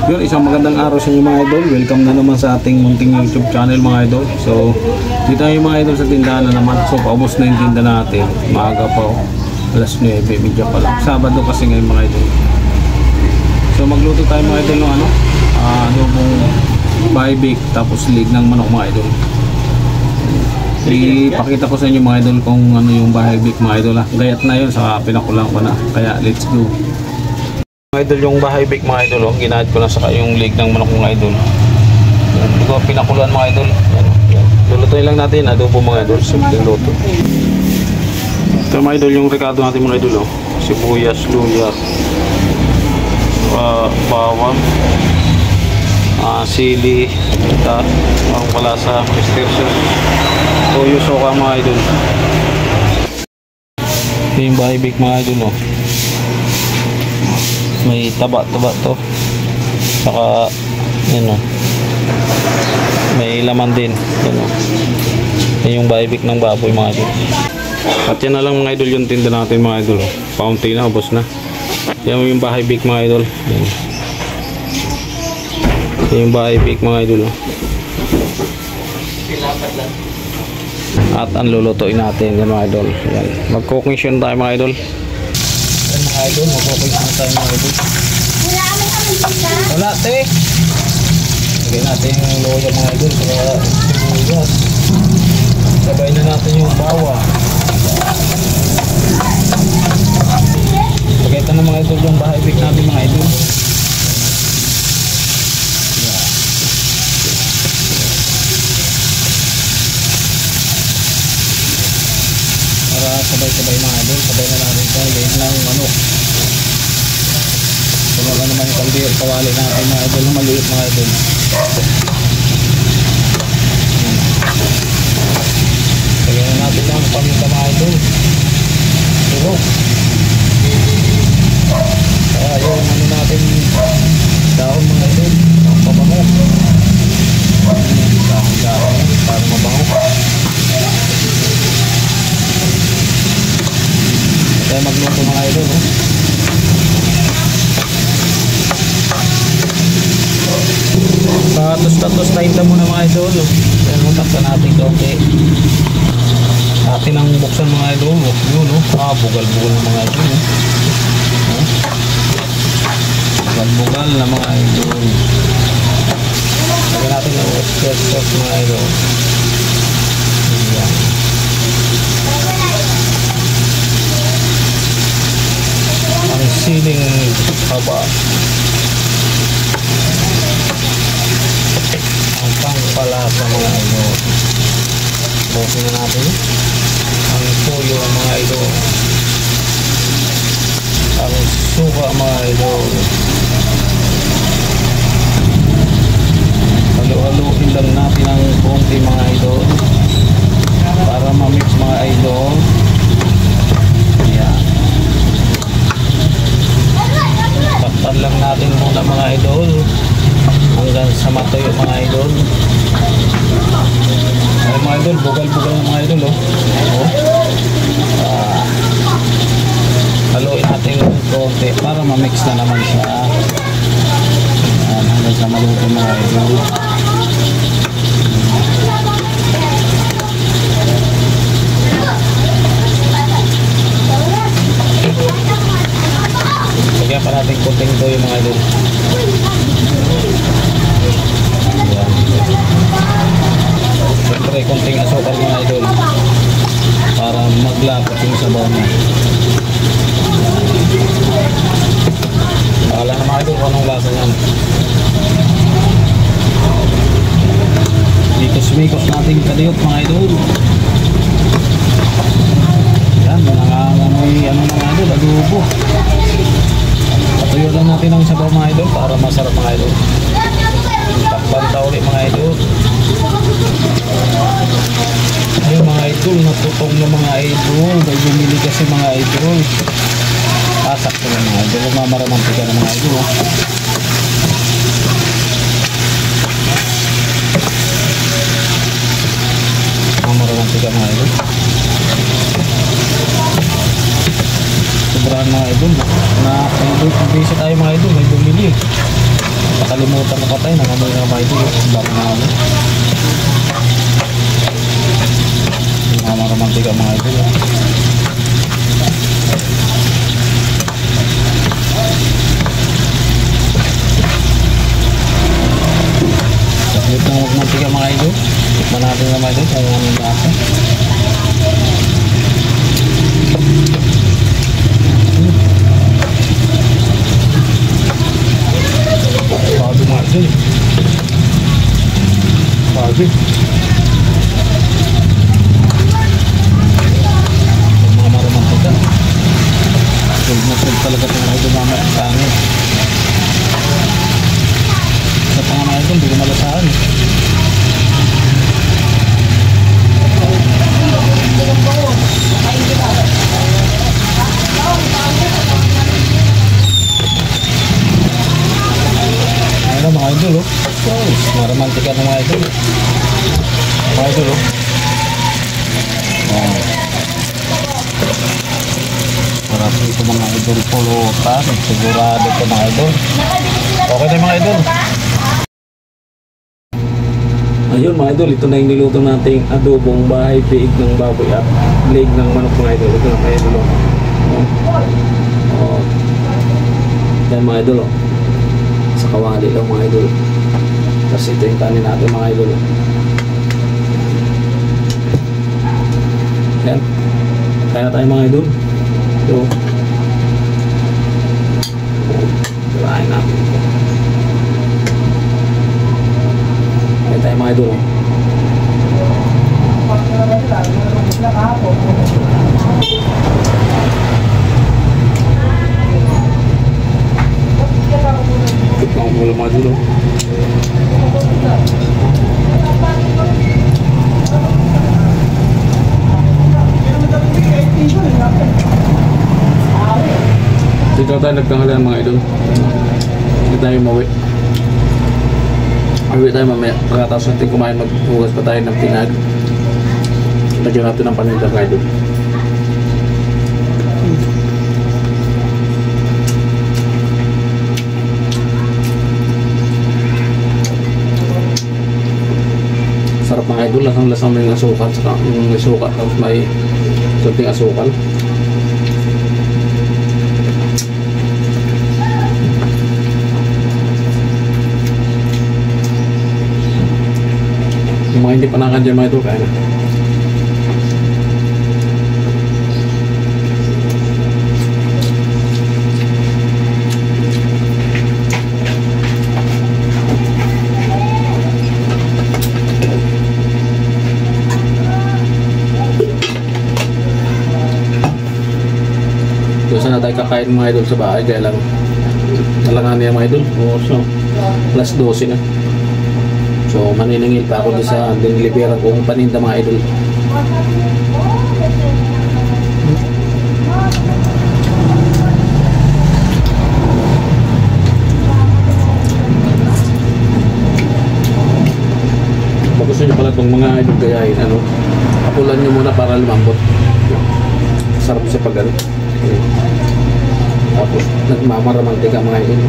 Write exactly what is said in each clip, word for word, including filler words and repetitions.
Yun, isang magandang araw sa inyo mga idol. Welcome na naman sa ating munting YouTube channel mga idol. So, dito tayo mga idol sa tindahan na naman. So, paubos na yung tinda natin. Maaga pa o. alas nuwebe, medya pa lang. Sabado kasi ngayon mga idol. So, magluto tayo mga idol ng ano. Uh, adobong bahay bake tapos leg ng manok mga idol. Ipakita ko sa inyo mga idol kung ano yung bahay bake mga idol. Ha. Gayat na yun, saka pinakulang ko na. Kaya, let's go. Mga idol, yung bahay bake mga idol, oh, ginahid ko na saka yung leg ng manok mga idol. Hindi ko pinakulan mga idol. Lulutuin lang natin, adobo mga idol, simple luto. Ito mga idol, yung rekado natin mga idol, oh. Sibuyas, luya, uh, bawang, uh, sili, ita, ang palasa, extension, toyo, soka mga idol. Ito yung bahay bake mga idol, oh. May taba-taba to, saka yun o, may laman din yun o. Yan yung baibik ng baboy mga idol. At yan na lang mga idol yung tinda natin mga idol. Paunti na, ubos na. Yan yung bahay bake mga idol. Yan, yan yung bahay bake mga idol o. At ang lulutuin natin yan mga idol. Yan, mag-cooking show tayo mga idol. Mga idol, mag-cooking show tayo mga idol. Wala te. Lagyan natin yung loya mga idol, kaya sibuyas. Sabay na natin yung bawang. Pagkita na mga idol yung bahay bake natin mga idol. Para sabay-sabay mga idol, sabay na natin ito. Lagyan lang yung manok. Kung ano naman yung kaldi, kawali natin mga idol, maliit mga idol. Lagyan na natin lang ang paminta mga idol. Pero kaya yung ano natin dahon mga idol, ang pabango. Dahon-dahon para mabango. Kaya magluto mga idol, no? Tatos-tatos na hinta muna mga idol. Kaya takpan natin kaunti. Atin ang buksan mga idol. Yun, no? Ah, bugal-bugal na mga idol, no? Bugal-bugal na mga idol. Lagyan natin ang oyster sauce mga idol. Ayan. Ang siling haba. Ang pangpalasa mga idol. Bukin na natin ang toyo mga idol. Ang suka mga idol. Halo-haloin lang natin ang konti mga idol para ma-mix mga idol. Ayan. Takpan lang natin muna mga idol hanggang sa matuyo mga idol. Ay mga idol, bugal-bugal ng mga idol, oh. Oh. Ah, haluin natin yung konti para ma-mix na naman siya. Ayan, hanggang sa maluto mga idol. Lagyan pa natin konting toyo mga idol. Ayan. Siyempre konting asukal mga idol para maglapot yung sabaw niya. Bakala na mga idol kung anong lasa niyan. Mikos-mikos natin kadiyot mga idol. Yan, nangangamoy ano mga idol, adobo. Patuyo lang natin ang sabaw mga idol para masarap mga idol. Takbanta ulit mga idol. Ayun mga idol, natutong na mga idol. May bumili kasi mga idol. Asak ko na mga idol. Mamaramantika na mga idol. Mamaramantika mga idol. Sobrang mga idol. Na, na, na tayo mga idol. May bumili. Nakalimutan patay, nangamoy na mga idol. Ang dami na ano. Namaramantika mga idol. Saglit na magmantika mga idol. Tikman natin na mga idol kung anong lasa. Bago mga idol. Bago. Mga maramantika. Sulog na sulog talaga ito mga idol mamaya sa amin. Sa pa nga mga idol, hindi ko malasahan. Ayan mga idol oh. Maramantika ng mga idol. Mga idol oh. Oh. Sarap ito mga idol, pulutan. Sigurado ito mga idol. Okay na mga idol. Ayun mga idol, ito na yung niluto nating adobong bahay biig ng baboy at leg ng manok mga idol. Ito na mga idol oh. Oh. Yan mga idol oh. Sa kawali lang mga idol. Tapos ito yung kanin natin mga idol. Yan. Kaya tayo mga idol. Ito. Kirain natin ito. Kaya tayo mga idol. Ito ang mula mga idol. Dito tayo nagtanghalian mga idol. Dito tayo mawi. Mawi tayo mamaya. Pagkatapos natin kumain, maghugas pa tayo ng pinag. Lagyan natin ng paninda mga idol. Sarap mga idol. Lasang-lasang may asukal. Saka yung may suka. Tapos may kunting asukal. Yung mga hindi pa nakadyan mga ito, kaya na. Doon sana tayo kakain mga idol sa bahay, kaya lang nalangan niya mga idol. O, so, plus twelve na. So maniningil pa ako sa dinilipera kong paninda mga idol. Pag gusto nyo pala itong mga idol gayahin, ano, kapulan nyo muna para lumambot. Sarap siya pag ano. Tapos nagmamaramantika mga idol.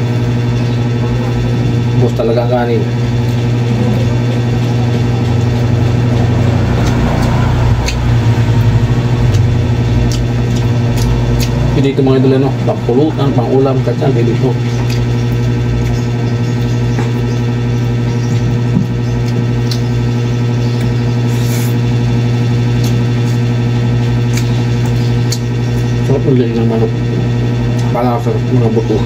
Bus talaga kanin. Dito mga idol ano, pangpulutan, pangulam, kacang, dito. Sarap ulit ng manok. Palasa, mga buto.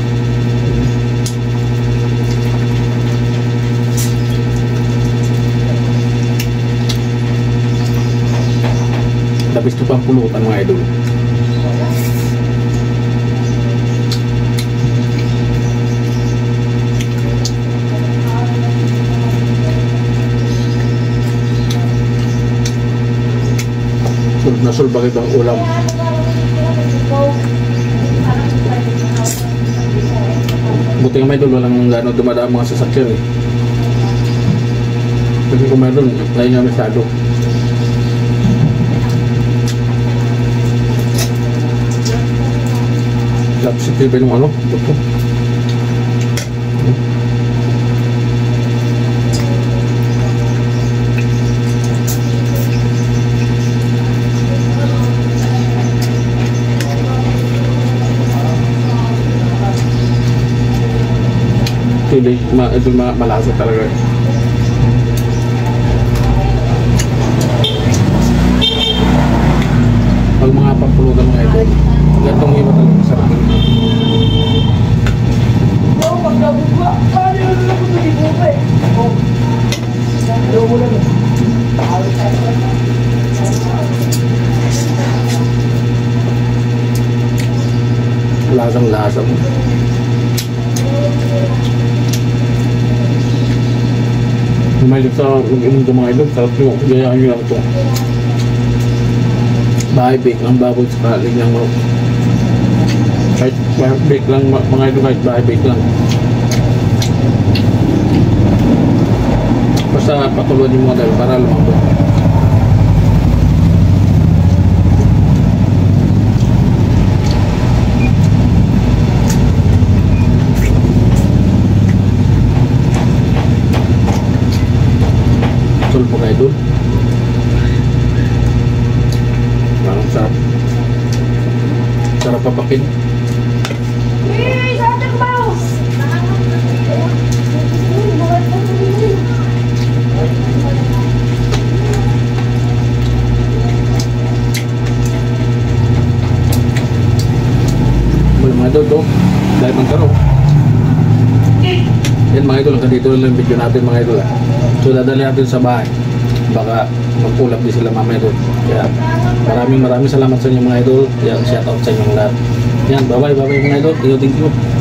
Labis ito pangpulutan mga idol. Nasul bakit ang ulam. Buti nga may doon, walang gano'n dumadaan mga sasakyan eh. Kasi kung may doon, lain nga masyado. Sensitive yung ano, buto. Ma ito ma malasa talaga. Pag mga pampulutan mga ito, gantong iba talaga masarap. Lasang lasa mo. Mahilig sa mag-inom ng mga idol, sarap nyo, gayaan nyo lang ito. Bahay bake ang baboy sa kalig ng mga kahit bahay bake lang mga idol, kahit bahay bake lang. Basta patuloy yung model para lumabot. Sulpo kayo doon. Parang sarap. Sarap papakin. Wala mga idol to. Dahil ng karo. Yan mga idol, hanggang dito lang yung video natin mga idol. So dadali natin sa bahay. Baka magpulap din sila mamaya doon. Kaya maraming maraming salamat sa inyo mga idol. Yan, shout out sa inyo lahat. Yan, bye bye, bye bye mga idol. Thank you, thank you.